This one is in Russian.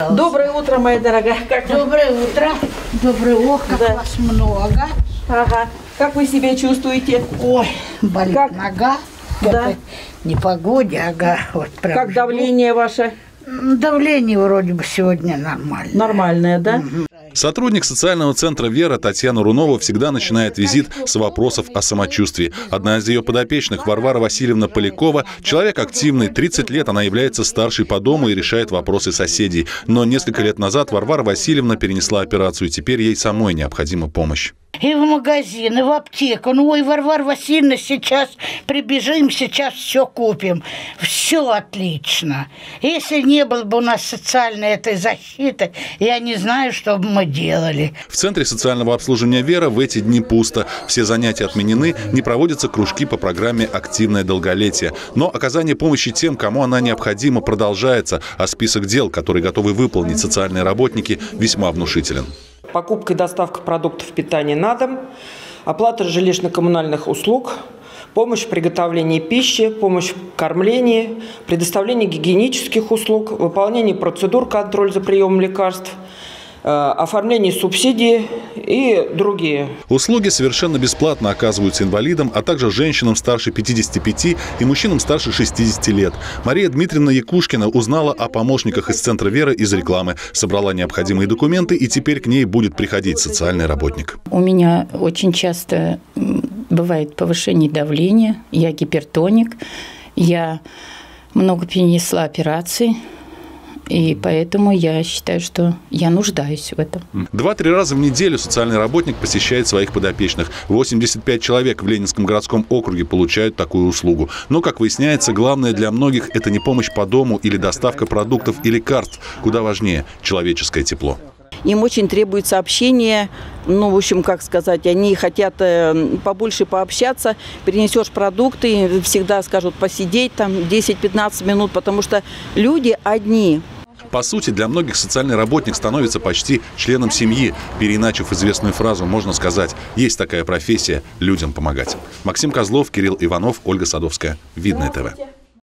Доброе утро, моя дорогая. Доброе утро. Доброе утро. Как вас много. Ага. Как вы себя чувствуете? Ой, болит нога. Да. Не погоде, ага. Вот прям. Как давление ваше? Давление вроде бы сегодня нормальное. Нормальное, да? Сотрудник социального центра «Вера» Татьяна Рунова всегда начинает визит с вопросов о самочувствии. Одна из ее подопечных, Варвара Васильевна Полякова, человек активный, 30 лет она является старшей по дому и решает вопросы соседей. Но несколько лет назад Варвара Васильевна перенесла операцию, и теперь ей самой необходима помощь. И в магазин, и в аптеку. Ну, ой, Варвара Васильевна, сейчас прибежим, сейчас все купим. Все отлично. Если не было бы у нас социальной этой защиты, я не знаю, что бы мы делали. В Центре социального обслуживания «Вера» в эти дни пусто. Все занятия отменены, не проводятся кружки по программе «Активное долголетие». Но оказание помощи тем, кому она необходима, продолжается, а список дел, которые готовы выполнить социальные работники, весьма внушителен. Покупка и доставка продуктов питания на дом, оплата жилищно-коммунальных услуг, помощь в приготовлении пищи, помощь в кормлении, предоставление гигиенических услуг, выполнение процедур, контроль за приемом лекарств, оформление субсидий и другие. Услуги совершенно бесплатно оказываются инвалидам, а также женщинам старше 55 и мужчинам старше 60 лет. Мария Дмитриевна Якушкина узнала о помощниках из Центра «Вера» из рекламы, собрала необходимые документы, и теперь к ней будет приходить социальный работник. У меня очень часто бывает повышение давления, я гипертоник, я много перенесла операций. И поэтому я считаю, что я нуждаюсь в этом. 2-3 раза в неделю социальный работник посещает своих подопечных. 85 человек в Ленинском городском округе получают такую услугу. Но, как выясняется, главное для многих – это не помощь по дому или доставка продуктов и лекарств. Куда важнее – человеческое тепло. Им очень требуется общение, ну, в общем, как сказать, они хотят побольше пообщаться, принесешь продукты, всегда скажут посидеть там 10-15 минут, потому что люди одни. По сути, для многих социальный работник становится почти членом семьи. Переиначив известную фразу, можно сказать, есть такая профессия – людям помогать. Максим Козлов, Кирилл Иванов, Ольга Садовская. Видное ТВ.